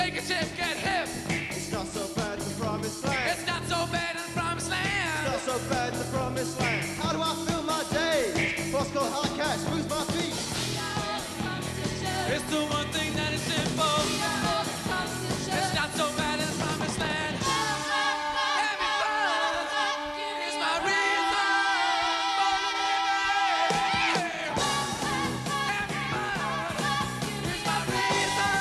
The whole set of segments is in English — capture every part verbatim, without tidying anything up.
Take a chip, get hip. It's not so bad in the promised land. It's not so bad in the promised land. It's not so bad in the promised land. How do I fill my days? Boss called hard cash, moves my feet. It's the one thing that is simple. It's not so bad in the promised land. Having fun is my reason for living. Having fun is my reason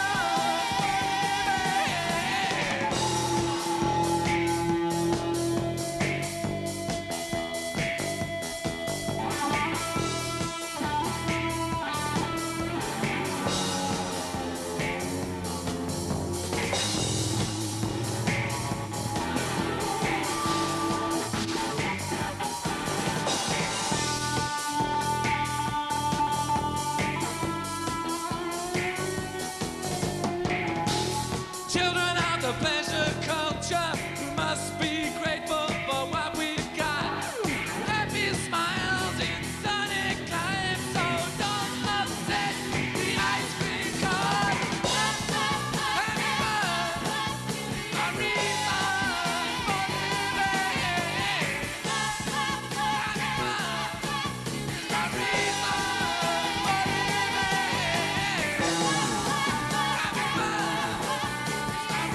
Children of the pleasure culture must be grateful for what we've got. Happy smiles in sunny climes, so don't upset the ice cream cart. Having fun, my reason for living. Having fun is my reason for living. Having fun.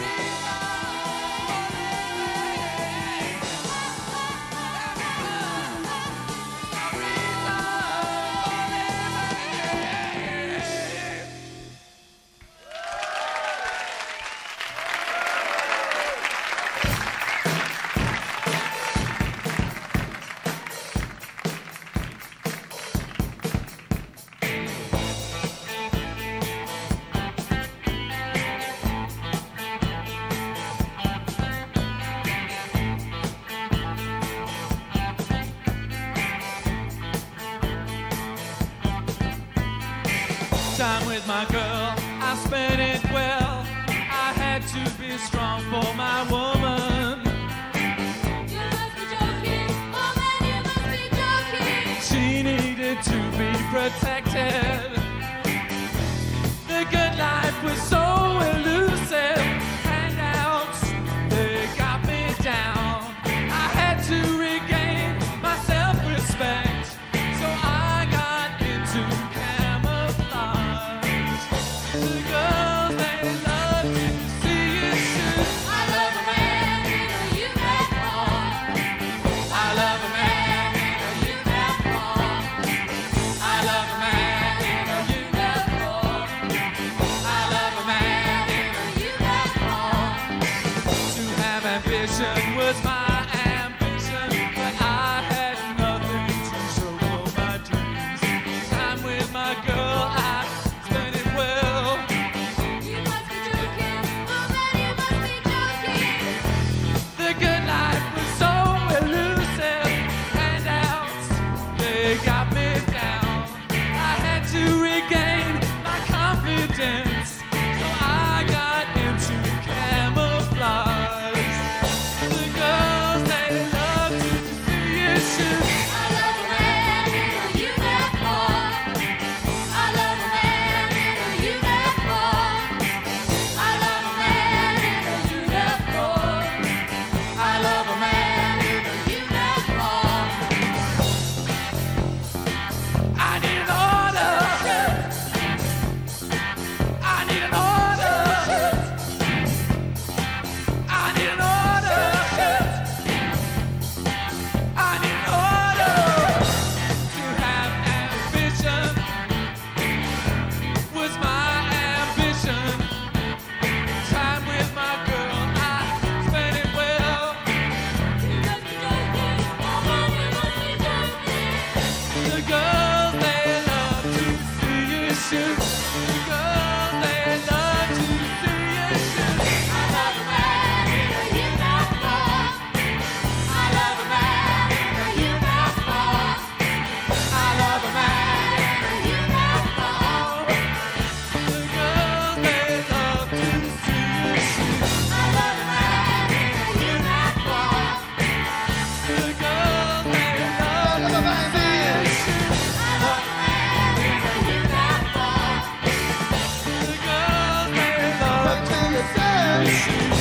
Time with my girl, I spent it well. I had to be strong for my woman. You must be joking, oh man, you must be joking. She needed to be protected. The good life was so elusive. Handouts, they got me down. I had to regain my self-respect, so I got into camouflage. The girls, they love to see you shoot. I love a man in a uniform. I love a man in a uniform. I love a man in a uniform. I love a man in a uniform. To have ambition was my ambition, but I had nothing to show for my dreams. Time with my girl, I spent it well. You must be joking, oh man, you must be joking. The good life was so elusive. Handouts, they got me down. I had to regain my confidence, so I got into camouflage. The girl Yes.